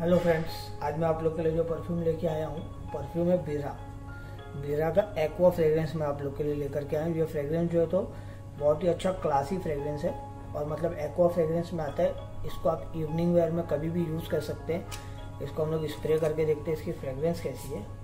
Hello friends, आज मैं आप लोग के लिए जो परफ्यूम लेके आया हूँ, परफ्यूम है बीरा का एक्वा फ्रेग्रेंस मैं आप लोग के लिए लेकर के आया हूँ। ये फ्रेग्रेंस जो है तो बहुत ही अच्छा क्लासी फ्रेग्रेंस है और मतलब एक्वा फ्रेग्रेंस में आता है। इसको आप इवनिंग वेयर में कभी भी यूज़ कर सकते हैं। इसको हम लोग स्प्रे करके देखते हैं इसकी फ्रेग्रेंस कैसी है।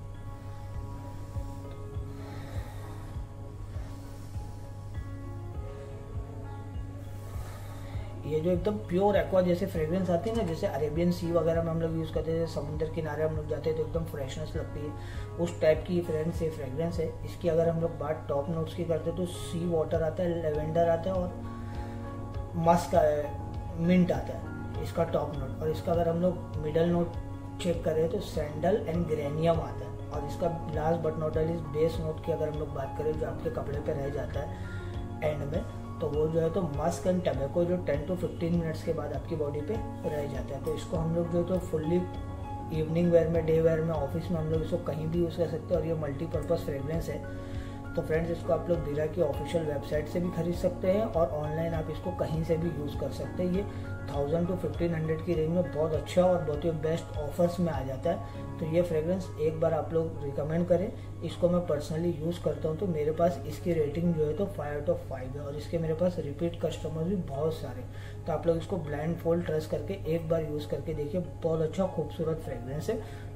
ये जो एकदम प्योर एक्वा जैसे फ्रेग्रेंस आती है ना, जैसे अरेबियन सी वगैरह में हम लोग यूज़ करते हैं, समुद्र किनारे हम लोग जाते हैं तो एकदम फ्रेशनेस लगती है, उस टाइप की फ्रेग्रेंस है। इसकी अगर हम लोग बात टॉप नोट्स की करते हैं तो सी वाटर आता है, लेवेंडर आता है और मस्क मिंट आता है इसका टॉप नोट। और इसका अगर हम लोग मिडल नोट चेक करें तो सैंडल एंड ग्रेनियम आता है। और इसका last but not least base note की अगर हम लोग बात करें जो आपके कपड़े पे रह जाता है एंड में, तो वो जो है तो मस्क एंड टबैको जो 10 to 15 मिनट्स के बाद आपकी बॉडी पे रह जाता है। तो इसको हम लोग जो है तो फुल्ली इवनिंग वेयर में, डे वेयर में, ऑफिस में हम लोग इसको कहीं भी यूज़ कर सकते हैं और ये मल्टीपर्पज़ फ्रेग्रेंस है। तो फ्रेंड्स, इसको आप लोग बीरा की ऑफिशियल वेबसाइट से भी खरीद सकते हैं और ऑनलाइन आप इसको कहीं से भी यूज़ कर सकते हैं। ये 1000 to 1500 की रेंज में बहुत अच्छा और बहुत ही बेस्ट ऑफर्स में आ जाता है। तो ये फ्रेग्रेंस एक बार आप लोग रिकमेंड करें। इसको मैं पर्सनली यूज़ करता हूँ तो मेरे पास इसकी रेटिंग जो है तो 5 out of 5 है और इसके मेरे पास रिपीट कस्टमर्स भी बहुत सारे। तो आप लोग इसको ब्लाइंड फोल्ड ट्रस्ट करके एक बार यूज़ करके देखिए, बहुत अच्छा खूबसूरत फ्रेग्रेंस है।